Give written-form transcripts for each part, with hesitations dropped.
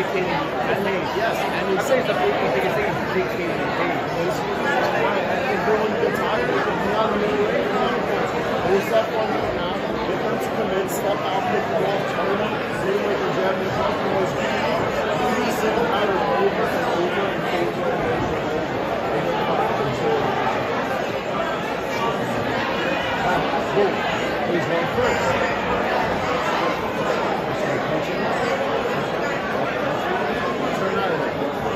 Yes, and I say it's the biggest thing is the big stage in the game. and doing the time, we'll step on it now. Get them to commit, step out, pick the ball, turn them, deal with the jab, and come towards the out. You just sit them out over and over and over and boom. He's going first. Turn out of it.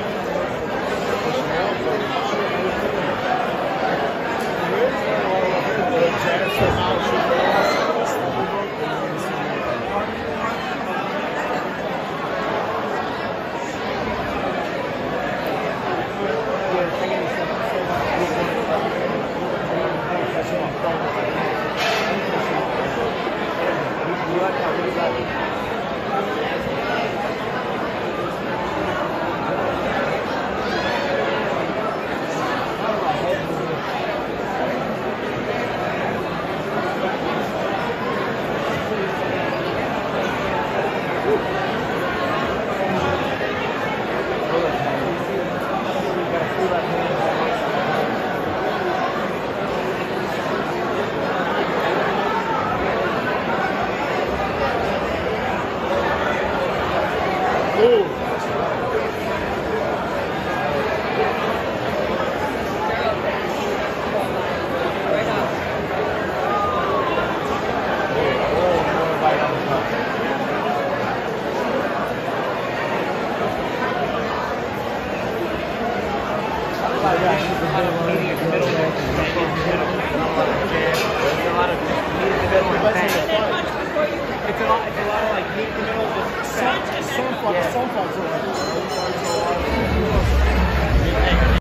It's a lot of like meet in the middle of the